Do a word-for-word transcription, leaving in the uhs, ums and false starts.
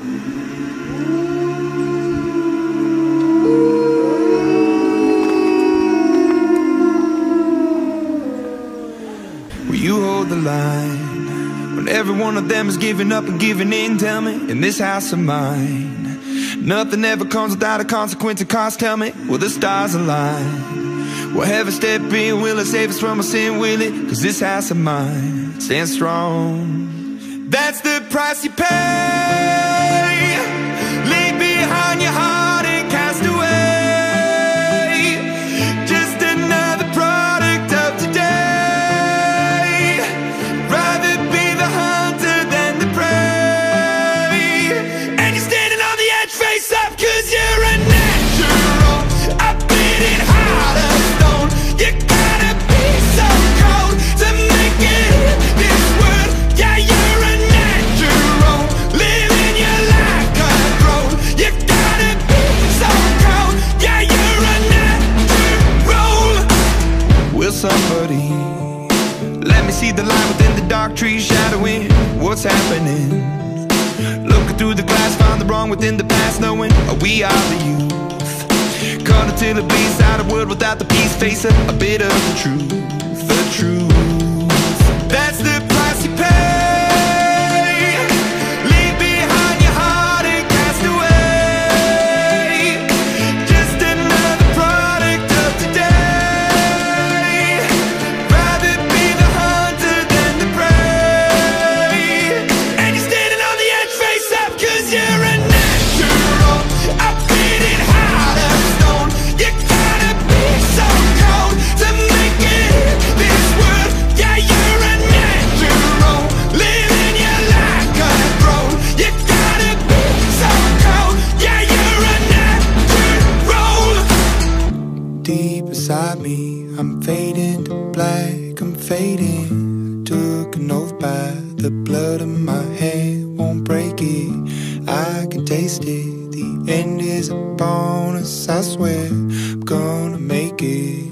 Will you hold the line when every one of them is giving up and giving in? Tell me, in this house of mine, nothing ever comes without a consequence and cost. Tell me, will the stars align? Will heaven step in? Will it save us from our sin? Will it? Cause this house of mine stands strong. That's the price you pay. Leave behind your heart and cast away. Just another product of today. Rather be the hunter than the prey. And you're standing on the edge, face up, cause you're a natural. A bleeding heart of stone. You gotta be so cold to make it in this world. Yeah, you're a natural, living your life cutthroat. You gotta be so cold. Yeah, you're a natural. Will somebody let me see the light within the dark trees shadowing what's happening? Looking through the glass, find the wrong within the past, knowing we are the youth. Cut until it bleeds out of wood without the peace. Face a, a bit of the truth, the truth. That's the price you pay. Leave behind your heart and cast away. Just another product of today. Rather be the hunter than the prey. And you're standing on the edge, face up, cause you're a natural. A bleeding heart of stone. You gotta be so cold to make it in this world. Yeah, you're a natural, living your life cutthroat. You gotta be so cold. Yeah, you're a natural. Deep inside me, I'm fading to black, I'm fading. Took an oath by the blood in my head, won't break it. I can taste it. The end is a bonus, I swear I'm gonna make it.